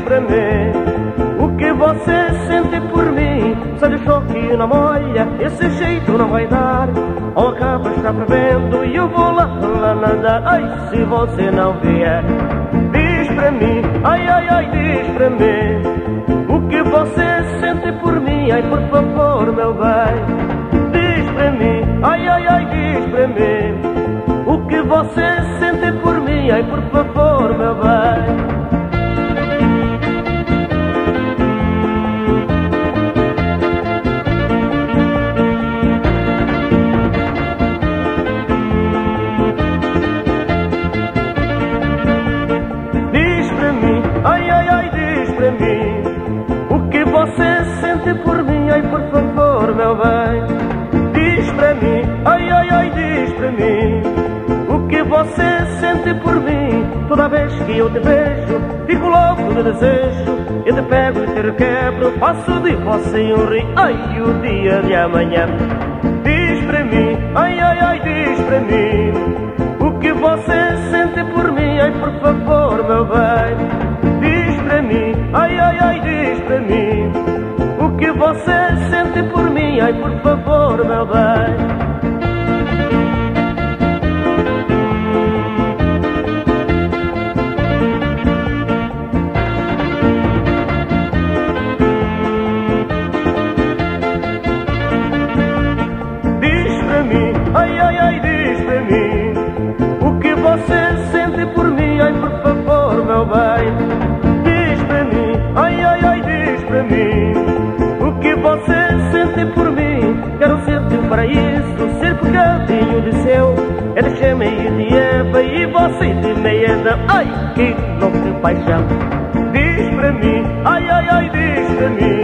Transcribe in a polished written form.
para mim o que você sente por mim. Se lhe choque na molha, esse jeito não vai dar. Ou acaba está prevendo e eu vou lá nadar. Ai, se você não vier, diz para mim, ai, ai, ai, diz para mim o que você sente por mim. Ai, por favor, meu bem, diz para mim, ai, ai, ai, diz para mim o que você sente por mim. Ai, por favor, meu bem. Ai, ai, ai, diz para mim o que você sente por mim. Ai, por favor, meu bem, diz para mim, ai, ai, ai, diz para mim o que você sente por mim. Toda vez que eu te vejo, fico louco de desejo. Eu te pego e te requebro, faço de você um rio. Ai, o dia de amanhã, diz para mim, ai, ai, ai, diz para mim o que você sente por mim. Ai, por favor, meu bem, diz para mim, ai, ai, ai, diz para mim o que você sente por mim. Ai, por favor, meu bem. Diz para mim, ai, ai, ai, diz para mim o que você sente por mim. Ai, por favor, meu bem, diz para mim, ai, ai, ai, diz para mim o que você sente por mim. Quero ser teu paraíso, ser bocadinho de céu. É de Chama e de Eva e você de Meia. Ai, que louco de paixão. Diz para mim, ai, ai, ai, diz para mim